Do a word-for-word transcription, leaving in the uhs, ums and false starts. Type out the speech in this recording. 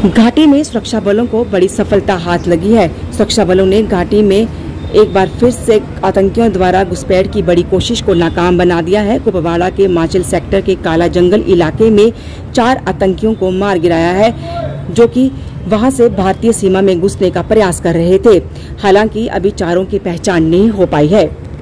घाटी में सुरक्षा बलों को बड़ी सफलता हाथ लगी है। सुरक्षा बलों ने घाटी में एक बार फिर से आतंकियों द्वारा घुसपैठ की बड़ी कोशिश को नाकाम बना दिया है। कुपवाड़ा के माचिल सेक्टर के काला जंगल इलाके में चार आतंकियों को मार गिराया है, जो कि वहां से भारतीय सीमा में घुसने का प्रयास कर रहे थे। हालांकि अभी चारों की पहचान नहीं हो पाई है।